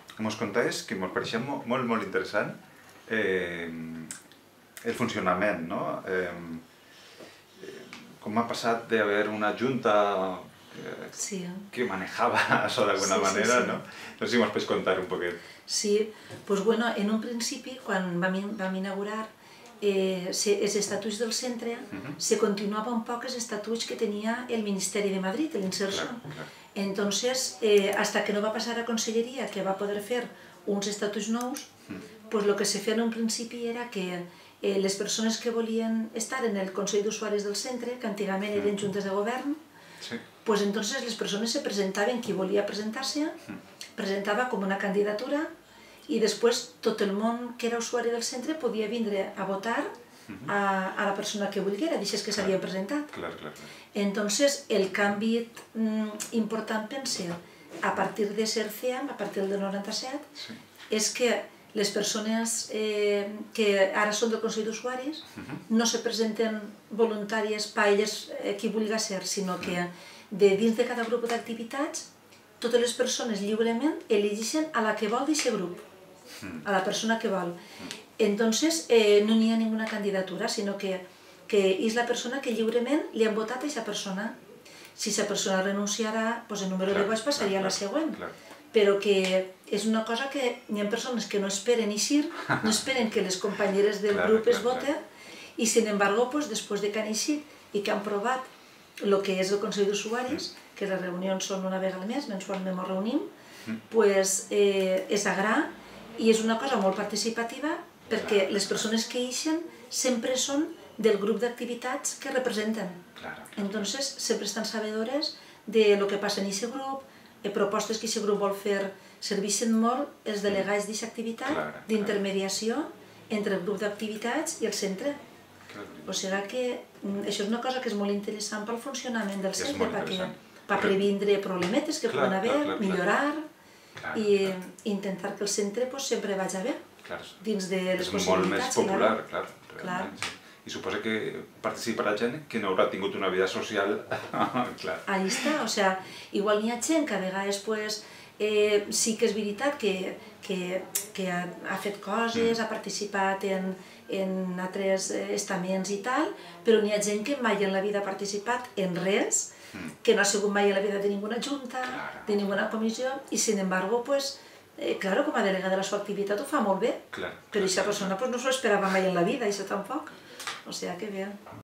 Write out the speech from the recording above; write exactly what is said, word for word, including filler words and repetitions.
mos contés que mos pareixia molt, molt interessant eh, el funcionament, no? Eh, com ha passat d'haver una junta eh, sí. que manejava això d'alguna sí, manera, sí, sí. no? No sé si mos pots contar un poquet. Sí, pues bueno, en un principi, quan vam, vam inaugurar eh, se, els estatuts del centre, uh -huh. se continuava un poc els estatuts que tenia el Ministeri de Madrid, l'Inserso. Claro, claro. Entonces, eh, hasta que no va passar a Conselleria, que va poder fer uns estatuts nous, uh -huh. pues lo que se feia en un principi era que eh, les persones que volien estar en el Consell d'Usuaris del centre, que antigament eren juntes de govern, sí. pues entonces les persones se presentaven, qui volia presentar-se, uh -huh. presentava com una candidatura i després tot el món que era usuari del centre podia vindre a votar a, a la persona que volguera, d'aixes que s'havia presentat. Clar, clar, clar. Entonces, el canvi mm, important, pense, a partir de ser C E A M, a partir del noranta-set, sí. és que les persones eh, que ara són del Consell d'Usuaris uh -huh. no se presenten voluntàries per elles eh, qui vulgui ser, sinó uh -huh. que de dins de cada grup d'activitats totes les persones lliurement elegeixen a la que vol d'aquest grup, a la persona que vol. Entonces, eh, no n'hi ha ninguna candidatura, sinó que, que és la persona que lliurement li han votat a aquesta persona. Si aquesta persona renunciarà, doncs el número de vots passaria a la següent. Però que és una cosa que hi ha persones que no esperen eixir, no esperen que les companyeres del grup es voten, i, sin embargo, pues, després de que han eixit i que han provat el que és el Consell d'Usuaris, que les reunions són una vegada al mes, mensualment ens reunim, pues, eh, és agrà i és una cosa molt participativa perquè les persones que eixen sempre són del grup d'activitats que representen. Entonces, sempre estan sabedores de lo que passa en aquest grup, propostes que aquest grup vol fer, serveixen molt els delegats d'aquesta activitat d'intermediació entre el grup d'activitats i el centre. O sigui que això és una cosa que és molt interessant pel funcionament del centre, per previndre problemetes que poden haver, millorar i intentar que el centre sempre vagi bé dins de les possibilitats. És molt més popular, clar, realment. I suposa que participarà gent que no haurà tingut una vida social, clar. Ahí està, o sigui, igual n'hi ha gent que a vegades sí que és veritat que ha fet coses, ha participat en altres estaments i tal, però n'hi ha gent que mai en la vida ha participat en res, que no ha sigut mai en la vida de ninguna junta, de ninguna comissió, i, sin embargo, pues, claro, com a delegada de la seva activitat ho fa molt bé, però aquesta persona no s'ho esperava mai en la vida, això tampoc. O sigui que bé.